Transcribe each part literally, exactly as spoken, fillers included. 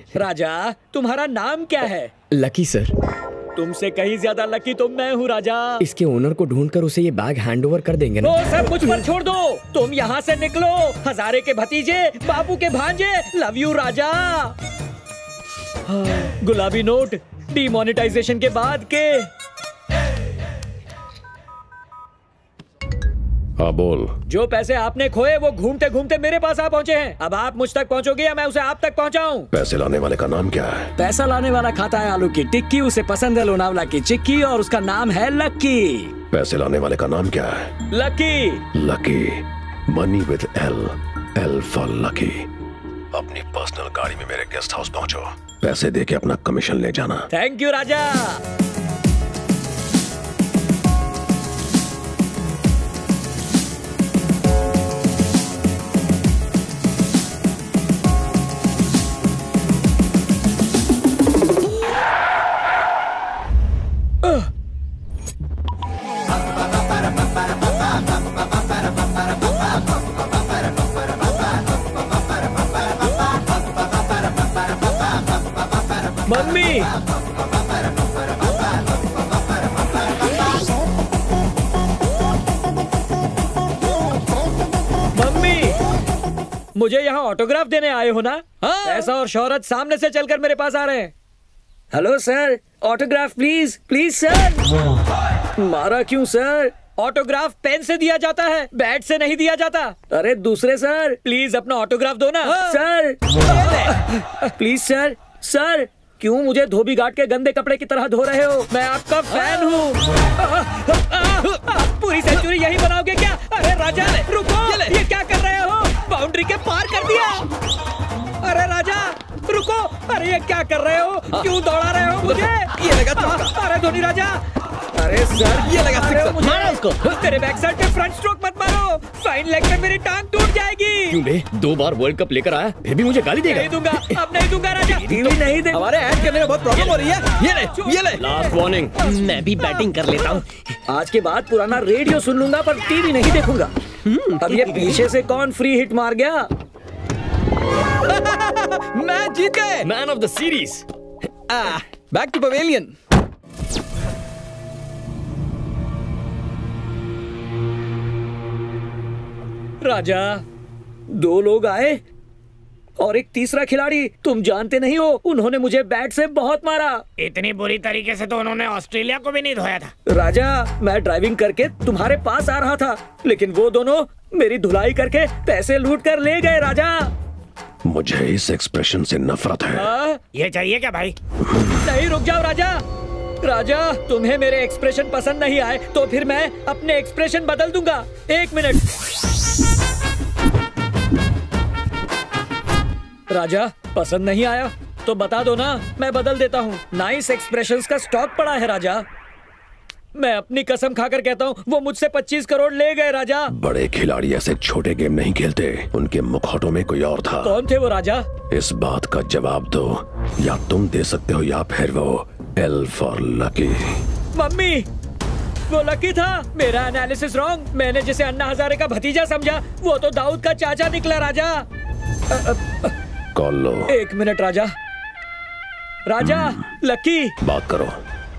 राजा, तुम्हारा नाम क्या है? Lucky sir. तुमसे कहीं ज्यादा लकी तो मैं हूँ राजा। इसके ओनर को ढूंढकर उसे ये बैग हैंड ओवर कर देंगे ना? वो सब मुझ पर छोड़ दो, तुम यहाँ से निकलो। हजारे के भतीजे, बापू के भांजे, लव यू राजा। गुलाबी नोट डीमोनेटाइजेशन के बाद के। हाँ बोल। जो पैसे आपने खोए वो घूमते घूमते मेरे पास आ पहुँचे हैं। अब आप मुझ तक पहुँचोगे या मैं उसे आप तक पहुँचाऊँ? पैसे लाने वाले का नाम क्या है? पैसा लाने वाला खाता है आलू की टिक्की, उसे पसंद है लोनावला की चिक्की और उसका नाम है लक्की। पैसे लाने वाले का नाम क्या है? Lucky. Lucky. Money with L, L for Lucky. अपनी पर्सनल गाड़ी में मेरे गेस्ट हाउस पहुंचो। पैसे दे के अपना कमीशन ले जाना। Thank you Raja. Mummy, mummy, मुझे यहाँ ऑटोग्राफ देने आए हो ना? हाँ? पैसा और शोहरत सामने से चलकर मेरे पास आ रहे हैं। Hello sir, autograph please, please sir. मारा क्यों सर? ऑटोग्राफ पेन से दिया जाता है, बैट से नहीं दिया जाता। अरे दूसरे सर, प्लीज अपना ऑटोग्राफ दो ना। हाँ? Sir please sir. सर क्यों मुझे धोबी घाट के गंदे कपड़े की तरह धो रहे हो? मैं आपका फैन हूँ। पूरी सेंचुरी यही बनाओगे क्या? अरे राजा रुको, ये क्या कर रहे हो? बाउंड्री के पार कर दिया। अरे राजा रुको, अरे ये क्या कर रहे हो? क्यों दौड़ा रहे हो मुझे? ये लगा तुमका। अरे धोनी राजा, अरे सर ये लगा सिक्सर, मारो उसको। तेरे बैक साइड पे फ्रंट स्ट्रोक मत मारो, फाइन लेग पे मेरी टांग टूट जाएगी। क्यों बे, दो बार वर्ल्ड कप लेकर आया फिर भी मुझे गाली देगा? नहीं दूंगा, अब नहीं दूंगा राजा। टीवी नहीं दे, हमारे ऐड करने में बहुत प्रॉब्लम हो रही है। ये ले, ये ले। लास्ट वार्निंग, मैं भी बैटिंग कर लेता हूँ। आज के बाद पुराना रेडियो सुन लूंगा पर टीवी नहीं देखूंगा। अब ये पीछे से कौन फ्री हिट मार गया? मैच जीत गए, man of the series. Back to pavilion. Raja, दो लोग आए और एक तीसरा खिलाड़ी। तुम जानते नहीं हो, उन्होंने मुझे बैट से बहुत मारा। इतनी बुरी तरीके से तो उन्होंने ऑस्ट्रेलिया को भी नहीं धोया था। राजा, मैं ड्राइविंग करके तुम्हारे पास आ रहा था, लेकिन वो दोनों मेरी धुलाई करके पैसे लूट कर ले गए। राजा, मुझे इस एक्सप्रेशन से नफरत है। आ? ये चाहिए क्या भाई? नहीं, रुक जाओ राजा। राजा, तुम्हें मेरे एक्सप्रेशन पसंद नहीं आए तो फिर मैं अपने एक्सप्रेशन बदल दूंगा। एक मिनट। राजा, पसंद नहीं आया तो बता दो ना, मैं बदल देता हूँ। नाइस एक्सप्रेशंस का स्टॉक पड़ा है राजा। मैं अपनी कसम खाकर कहता हूँ, वो मुझसे पच्चीस करोड़ ले गए राजा। बड़े खिलाड़ी ऐसे छोटे गेम नहीं खेलते, उनके मुखौटों में कोई और था। कौन थे वो राजा? इस बात का जवाब दो, या तुम दे सकते हो या फिर वो। L for Lucky. मम्मी, वो लकी था। मेरा एनालिसिस रॉन्ग। मैंने जिसे अन्ना हजारे का भतीजा समझा, वो तो दाऊद का चाचा निकला राजा। कॉल लो। एक मिनट राजा। राजा, लकी बात करो।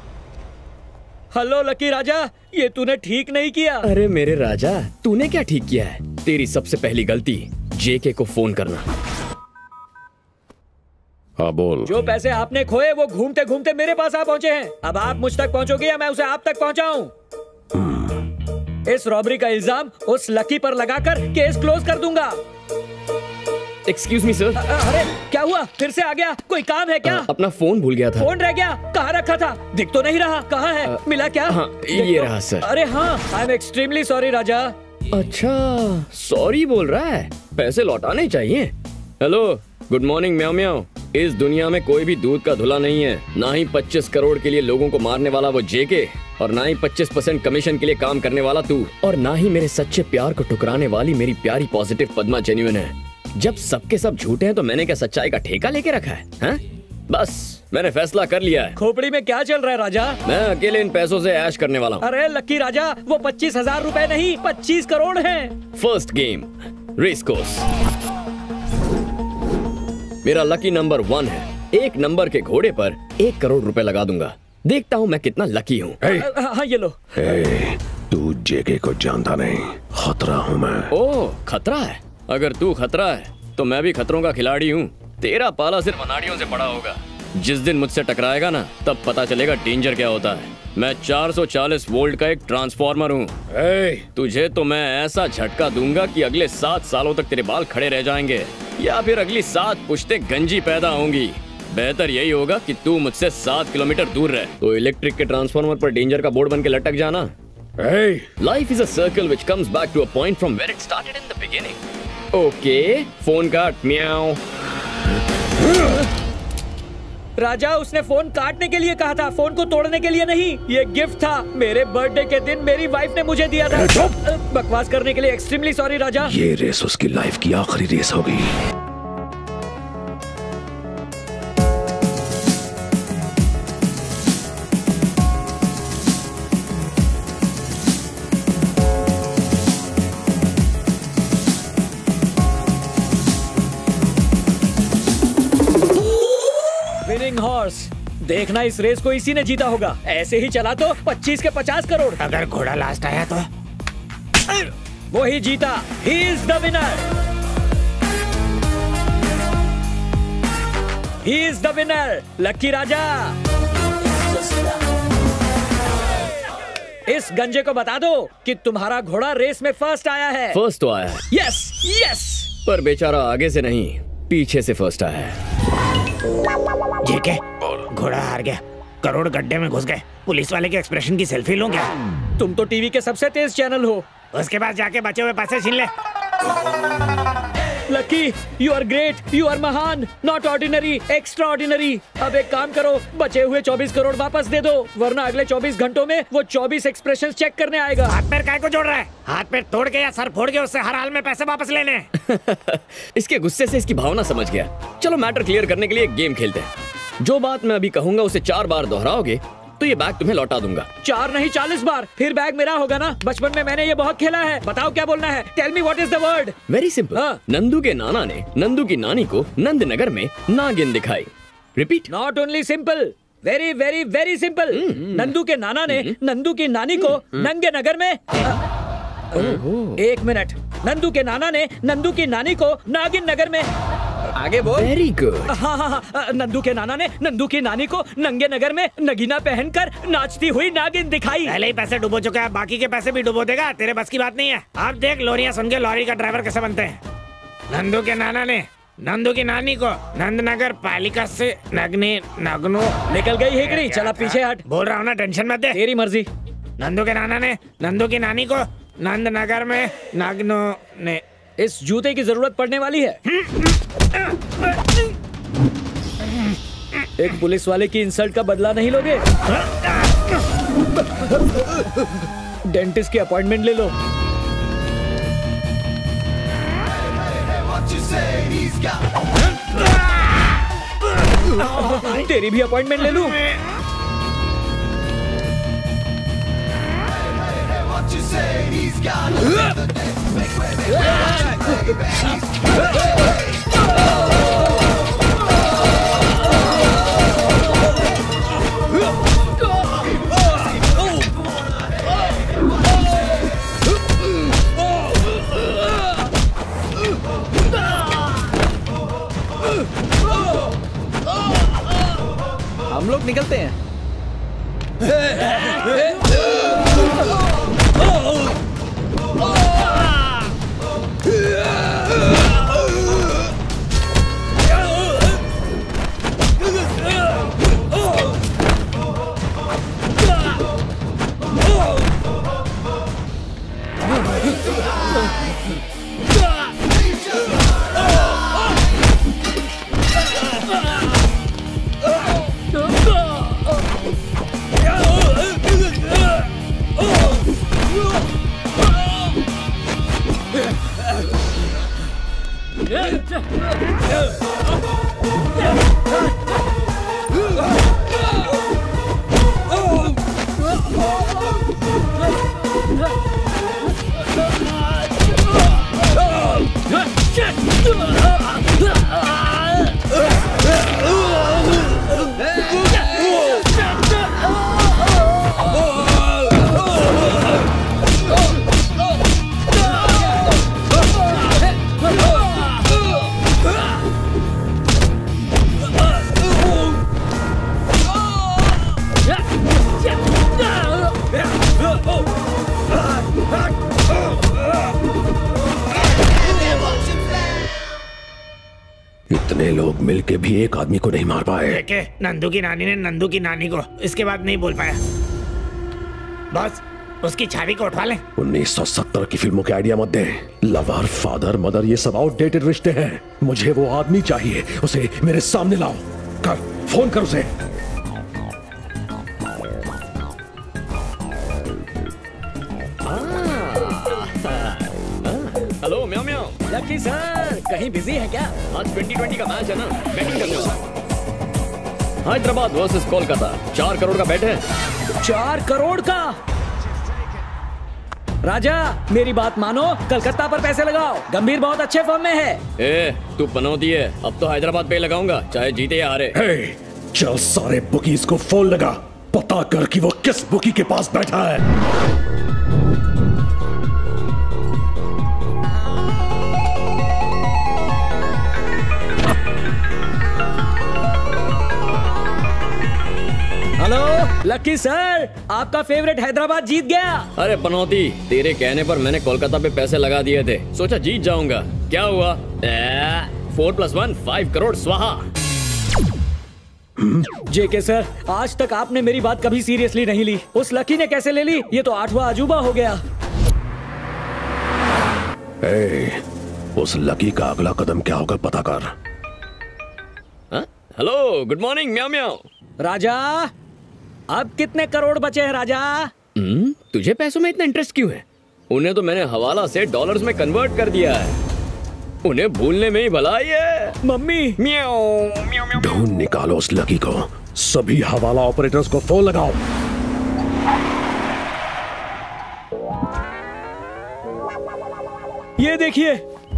हेलो लकी राजा, ये तूने ठीक नहीं किया। अरे मेरे राजा, तूने क्या ठीक किया है? तेरी सबसे पहली गलती जेके को फोन करना। हाँ बोल। जो पैसे आपने खोए वो घूमते घूमते मेरे पास आ पहुँचे हैं। अब आप मुझ तक पहुँचोगे या मैं उसे आप तक पहुँचाऊँ? इस रॉबरी का इल्जाम उस लकी पर लगाकर केस क्लोज कर दूंगा। Excuse me sir. अरे क्या हुआ? फिर से आ गया? कोई काम है क्या? आ, अपना फोन भूल गया था। फोन रह गया? कहाँ रखा था? दिख तो नहीं रहा। कहाँ है? आ, मिला क्या? हाँ, ये रहा सर। अरे हाँ, I am extremely sorry Raja. अच्छा, सॉरी बोल रहा है, पैसे लौटाने चाहिए। Hello, good morning meow meow. इस दुनिया में कोई भी दूध का धुला नहीं है, ना ही पच्चीस करोड़ के लिए लोगों को मारने वाला वो जेके, और ना ही पच्चीस परसेंट कमीशन के लिए काम करने वाला तू, और ना ही मेरे सच्चे प्यार को ठुकराने वाली मेरी प्यारी पॉजिटिव पद्मा जेन्युइन है। जब सबके सब झूठे हैं तो मैंने क्या सच्चाई का ठेका लेके रखा है? हैं? बस मैंने फैसला कर लिया है। खोपड़ी में क्या चल रहा है राजा? मैं अकेले इन पैसों से ऐश करने वाला हूँ। अरे लकी राजा, वो पच्चीस हजार रूपए नहीं, पच्चीस करोड़ हैं। First game race course. मेरा लकी नंबर वन है, एक नंबर के घोड़े पर एक करोड़ रुपए लगा दूंगा। देखता हूँ मैं कितना लकी हूँ। हाँ ये लो। ए, तू जेके को जानता नहीं, खतरा हूँ मैं। ओह खतरा है? अगर तू खतरा है तो मैं भी खतरों का खिलाड़ी हूँ। तेरा पाला सिर्फ अनाड़ियों से पड़ा होगा। जिस दिन मुझसे टकराएगा ना, तब पता चलेगा डेंजर क्या होता है। मैं चार सौ चालीस वोल्ट का एक ट्रांसफार्मर हूँ। तुझे तो मैं ऐसा झटका दूंगा कि अगले सात सालों तक तेरे बाल खड़े रह जाएंगे, या फिर अगली सात पुश्ते गंजी पैदा होंगी। बेहतर यही होगा कि तू मुझसे सात किलोमीटर दूर रहे। तो इलेक्ट्रिक के ट्रांसफार्मर पर डेंजर का बोर्ड बन के लटक जाना। Life is a circle which comes back to a point from where it started in the beginning. Okay, phone काट। म्याऊ। राजा, उसने फोन काटने के लिए कहा था, फोन को तोड़ने के लिए नहीं। ये गिफ्ट था, मेरे बर्थडे के दिन मेरी वाइफ ने मुझे दिया था। बकवास करने के लिए एक्सट्रीमली सॉरी राजा। ये रेस उसकी लाइफ की आखिरी रेस होगी। विनिंग हॉर्स, देखना इस रेस को इसी ने जीता होगा। ऐसे ही चला तो पच्चीस के पचास करोड़। अगर घोड़ा लास्ट आया तो वो ही जीता। He is the winner. He is the winner. Lucky Raja, इस गंजे को बता दो कि तुम्हारा घोड़ा रेस में फर्स्ट आया है। फर्स्ट तो आया है। Yes yes. पर बेचारा आगे से नहीं, पीछे से फर्स्ट आया है। जेके, घोड़ा हार गया। करोड़ गड्ढे में घुस गए। पुलिस वाले के एक्सप्रेशन की सेल्फी लो क्या? तुम तो टीवी के सबसे तेज चैनल हो। उसके पास जाके बचे हुए पैसे छीन ले। Lucky, you are great, you are महान, नॉट ऑर्डिनरी, एक्स्ट्रा ऑर्डिनरी। अब एक काम करो, बचे हुए चौबीस करोड़ वापस दे दो, वरना अगले चौबीस घंटों में वो चौबीस एक्सप्रेशंस चेक करने आएगा। हाथ पैर काय को जोड़ रहा है? हाथ पैर तोड़ के या सर फोड़ के उससे हर हाल में पैसे वापस लेने। इसके गुस्से से इसकी भावना समझ गया। चलो मैटर क्लियर करने के लिए एक गेम खेलते हैं। जो बात मैं अभी कहूंगा उसे चार बार दोहराओगे तो ये बैग तुम्हें लौटा दूंगा। चार नहीं चालीस बार, फिर बैग मेरा होगा ना। बचपन में मैंने ये बहुत खेला है। बताओ क्या बोलना है। Tell me what is the word. Very simple. हाँ। नंदू के नाना ने नंदू की नानी को नंदनगर में नागिन दिखाई। Repeat. Not only simple, very very very simple. Nandu के नाना ने नंदू की नानी को नंगे नगर में। एक मिनट। नंदू के नाना ने नंदू की नानी को नागिन नगर में। आगे बोल। Very good. हाँ हाँ हाँ। नंदू के नाना ने नंदू की नानी को नंगे नगर में नगीना पहनकर नाचती हुई नागिन दिखाई। पहले ही पैसे डुबो चुका है, बाकी के पैसे भी डुबो देगा। तेरे बस की बात नहीं है। अब देख लोरियां सुन के लॉरी का ड्राइवर कैसे बनते हैं। नंदू के नाना ने नंदू की नानी को नंदनगर पालिका से नगने नगनो। निकल गई हेकड़ी, चला पीछे हट। बोल रहा हूँ ना, टेंशन मत दे। तेरी मर्जी। नंदू के नाना ने नंदू की नानी को नंदनगर में नगनो ने। इस जूते की जरूरत पड़ने वाली है। एक पुलिस वाले की इंसल्ट का बदला नहीं लोगे? डेंटिस्ट की अपॉइंटमेंट ले लो। तेरी भी अपॉइंटमेंट ले लूं? हम लोग निकलते हैं। के भी एक आदमी को नहीं मार पाए। देखे, नंदू की नानी ने नंदू की नानी को इसके बाद नहीं बोल पाया। बस उसकी छवि को उठवा लें। उन्नीस सौ सत्तर की फिल्मों के आइडिया मत दें। लवर, फादर, मदर, ये सब आउटडेटेड रिश्ते हैं। मुझे वो आदमी चाहिए, उसे मेरे सामने लाओ। कर, फोन कर उसे। Hello meow meow. Lucky sir, कहीं बिजी है क्या? आज ट्वेंटी ट्वेंटी का मैच है ना, बैटिंग करने वाला। हैदराबाद वर्सेस कोलकाता, चार करोड़ का बैट है। चार करोड़ का? राजा, मेरी बात मानो, कलकत्ता पर पैसे लगाओ। गंभीर बहुत अच्छे फॉर्म में है। ए, तू पनौती है। अब तो हैदराबाद पे लगाऊंगा, चाहे जीते या हारे। हे, चल सारे बुकीज को फोन लगा, पता कर कि वो किस बुकी के पास बैठा है। हेलो लकी सर, आपका फेवरेट हैदराबाद जीत गया। अरे पनौती, तेरे कहने पर मैंने कोलकाता पे पैसे लगा दिए थे, सोचा जीत जाऊंगा। क्या हुआ? ए, four plus one five crore स्वाहा। जेके सर, आज तक आपने मेरी बात कभी सीरियसली नहीं ली। उस लकी ने कैसे ले ली? ये तो आठवां अजूबा हो गया। ए, उस लकी का अगला कदम क्या होगा पता कर। हाँ? Hello, good morning meow meow. Raja, अब कितने करोड़ बचे हैं राजा? हम्म, तुझे पैसों में इतना इंटरेस्ट क्यों है? उन्हें तो मैंने हवाला से डॉलर्स में कन्वर्ट कर दिया है। उन्हें भूलने में ही भलाई है। Mummy, meow meow meow. ढूंढ निकालो उस लकी को। सभी हवाला ऑपरेटर्स को फोन लगाओ। ये देखिए,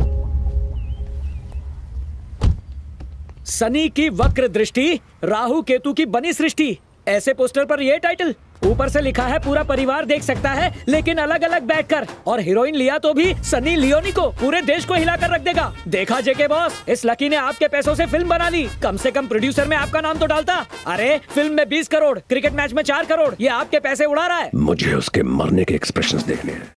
सनी की वक्र दृष्टि, राहु केतु की बनी सृष्टि। ऐसे पोस्टर पर ये टाइटल। ऊपर से लिखा है पूरा परिवार देख सकता है, लेकिन अलग अलग बैठकर। और हीरोइन लिया तो भी सनी लियोनी को, पूरे देश को हिलाकर रख देगा। देखा जेके बॉस, इस लकी ने आपके पैसों से फिल्म बना ली। कम से कम प्रोड्यूसर में आपका नाम तो डालता। अरे फिल्म में बीस करोड़, क्रिकेट मैच में चार करोड़, ये आपके पैसे उड़ा रहा है। मुझे उसके मरने के एक्सप्रेशंस देखने हैं।